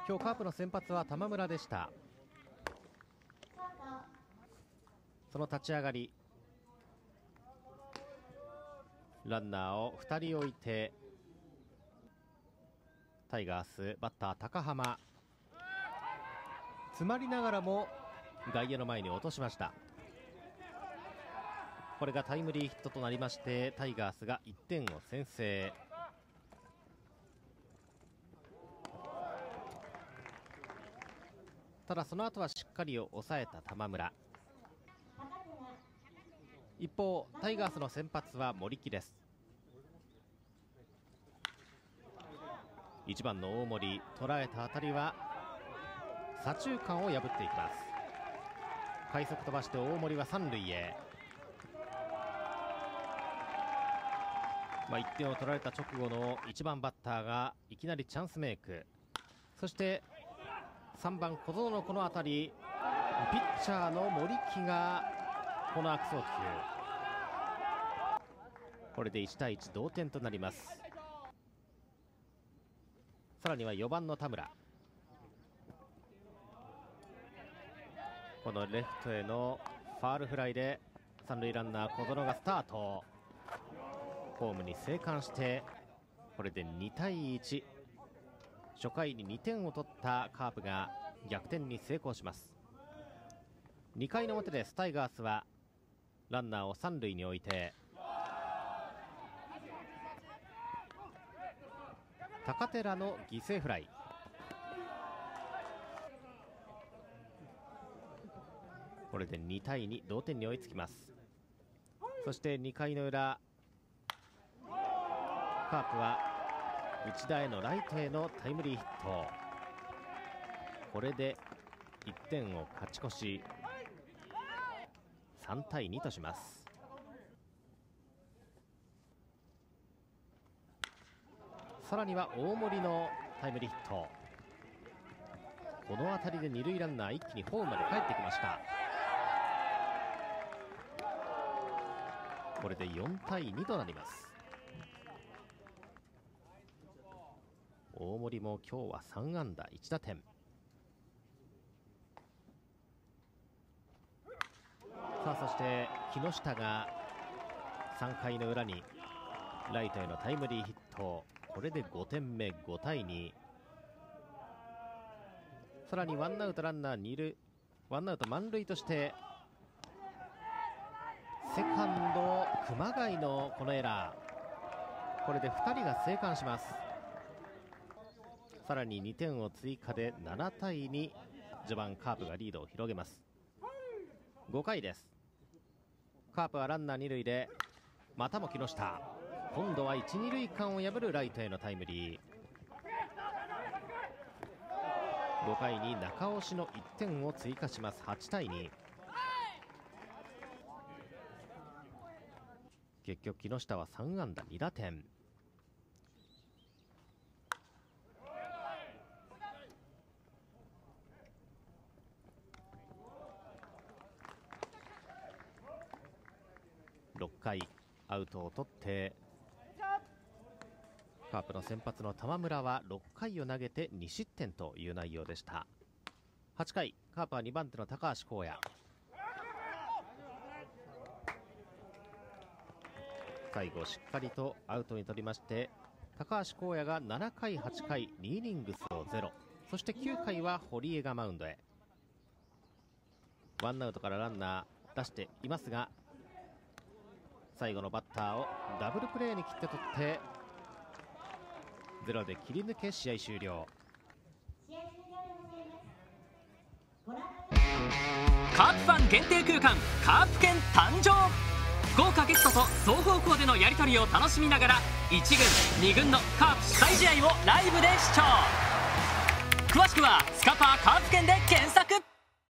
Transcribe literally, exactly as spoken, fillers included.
今日カープの先発は玉村でした。その立ち上がり、ランナーをふたり置いてタイガースバッター高濱、詰まりながらも外野の前に落としました。これがタイムリーヒットとなりましてタイガースがいってんを先制。ただその後はしっかりを抑えた玉村。一方タイガースの先発は森木です。いちばんの大森、捉えた当たりは左中間を破っていきます。快速飛ばして大森は三塁へ。まあ、いってんを取られた直後のいちばんバッターがいきなりチャンスメイク。そしてさんばん小園のこの当たり、ピッチャーの森木がこの悪送球。これでいちたいいち同点となります。さらにはよばんの田村、このレフトへのファールフライで三塁ランナー小園がスタート。ホームに生還して、これでにたいいち。初回ににてんを取ったカープが逆転に成功します。にかいの表です。タイガースはランナーを三塁に置いて、高寺の犠牲フライ。これでにたいに同点に追いつきます。そしてにかいの裏、カープは内田へのライトへのタイムリーヒット。これでいってんを勝ち越しさんたいにとします。さらには大森のタイムリーヒット。この当たりで二塁ランナー一気にホームまで帰ってきました。これでよんたいにとなります。大森も今日はさんあんだいちだてん。さあそして木下がさんかいの裏にライトへのタイムリーヒット。これでごてんめ、ごたいに。さらにワンアウトランナーに塁、ワンアウト満塁としてセカンド熊谷のこのエラー。これでふたりが生還します。さらににてんを追加でななたいに。序盤カープがリードを広げます。ごかいです。カープはランナーに塁でまたも木下、今度は いち、に塁間を破るライトへのタイムリー。ごかいに中押しのいってんを追加します。はちたいに。結局木下はさんあんだにだてん。ろっかいアウトを取ってカープの先発の玉村はろっかいを投げてにしってんという内容でした。はちかいカープはにばんての高橋光也、最後しっかりとアウトに取りまして、高橋光也がななかいはちかいにイニングスをゼロ、そしてきゅうかいは堀江がマウンドへ。ワンアウトからランナー出していますが、最後のバッターをダブルプレーに切って取ってゼロで切り抜け試合終了。 カープファン限定空間カープ券誕生。豪華ゲストと双方向でのやり取りを楽しみながらいちぐんにぐんのカープ主催試合をライブで視聴。詳しくはスカパーカープ券で検索。